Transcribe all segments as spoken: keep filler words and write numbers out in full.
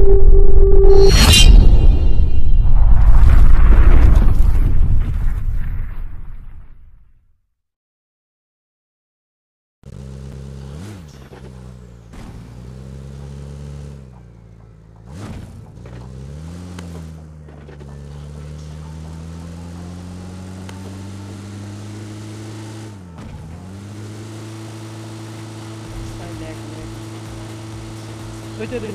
Wait a minute.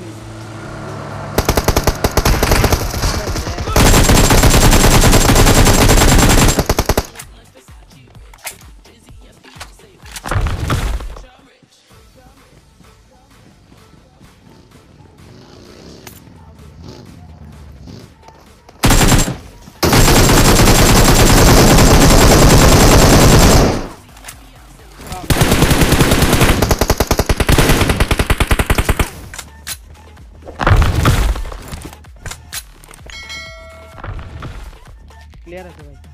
Clear है भाई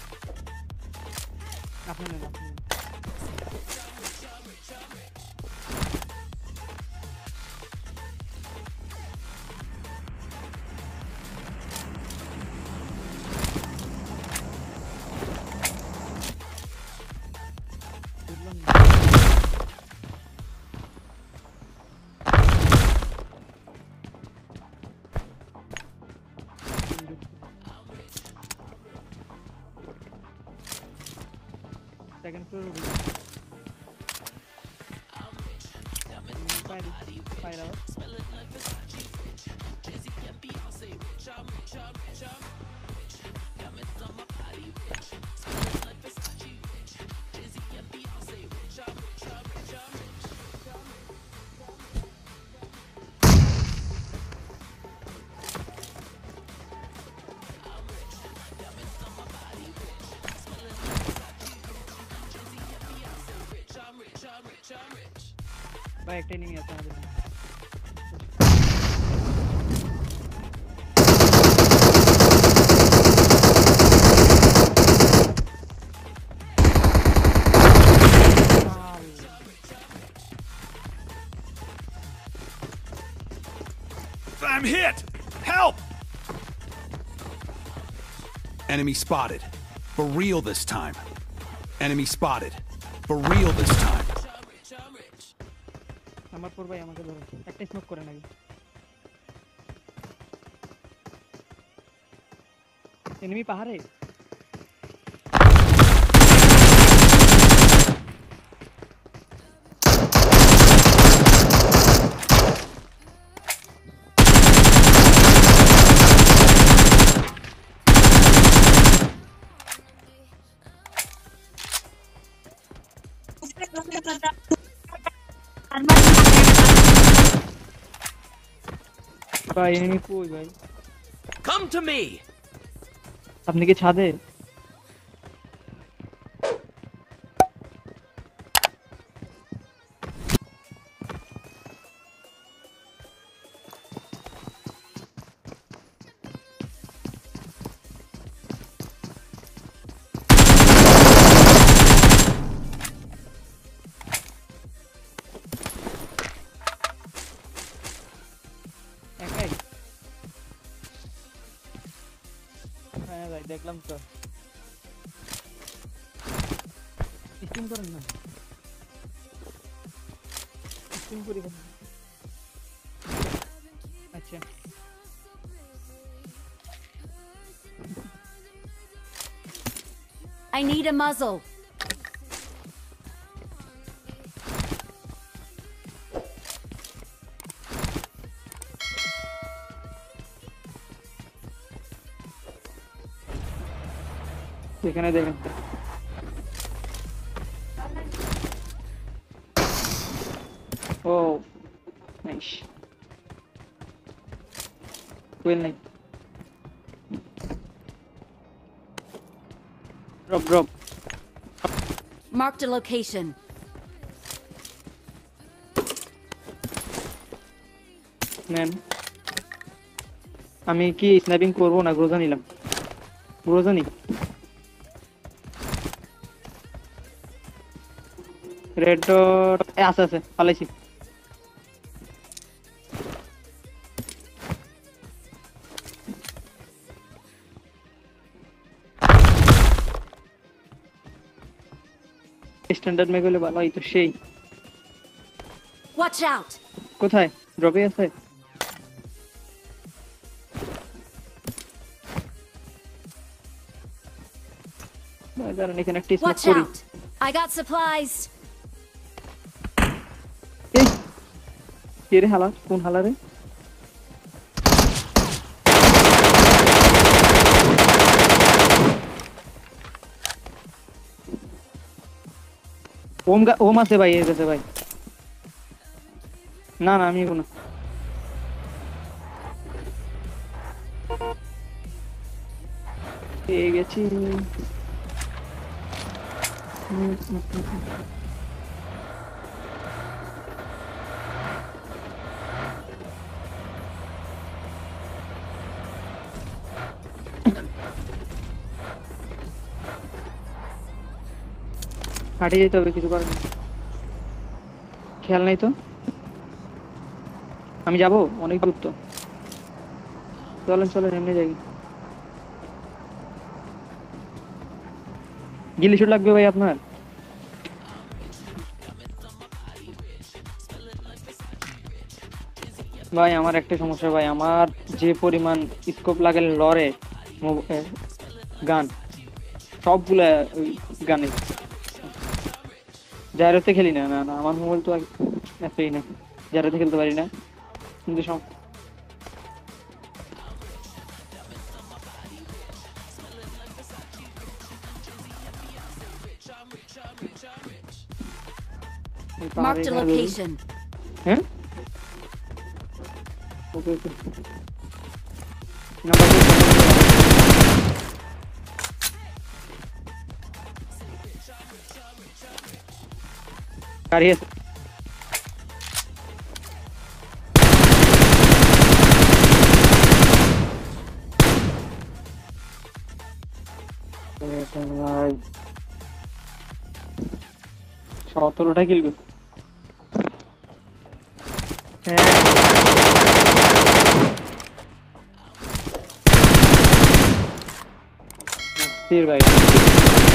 आपने ले लो second floor fire fire out भाई एक नहीं आता है I'm hit! Help! Enemy spotted. For real this time. Enemy spotted. For real this time. আমার পর ভাই আমাকে ধরো একটা স্মোক করে নাকি এনিমি পাহাড়ে भाई एनिमी कोई भाई Come to me. আপনি কি ছাদে দেখলাম তো স্টিম করেন না স্টিম করি আচ্ছা I need a muzzle. এখানে দেখেন ও নাইস কোয়েল নাই drop drop Marked a location. নেন আমি কি স্নাইপিং করব না গ্রোজা নিলাম গ্রোজা নি রেড ডট এ আছে আছে পালাইছি স্ট্যান্ডার্ড মেগ হলে ভালো হইতো সেই। Watch out! কোথায় ড্রপে আছে? ভাই দাঁড়ান এখানে একটা স্মোক Watch করি। out! I got supplies. এই কে রে হালা? কোন হালা রে? ওম গা ওম আছে ভাই, এর কাছে ভাই। না না আমি কোনো পেয়ে গেছি। হুম, হুম, হুম, হুম। হাঁটে যেতে হবে, কিছু করার নেই। খেয়াল নাই তো, আমি যাবো অনেক দূর তো। চলেন চলেন এমনি যাই। গিলি শুট লাগবে ভাই আপনার? ভাই আমার একটা সমস্যা ভাই, আমার যে পরিমাণ স্কোপ লাগে লরে গান, সবগুলা ওই গানে জায়রাতে খেলি না। না না আমার মোবাইল তো এতই না, জায়রাতে খেলতে পারি না কিন্তু সব Marked a location. হ্যাঁ ওকে ওকে নাম্বার গাড়ি আছে। ভাই সতেরোটা কিল করছে। হ্যাঁ ভাই